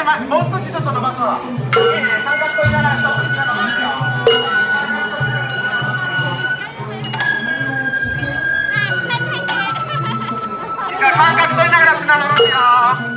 もう少しちょっと伸ばすわ。三角取りながらちょっと膝伸ばすよ。三角取りながら砂伸ばすよ。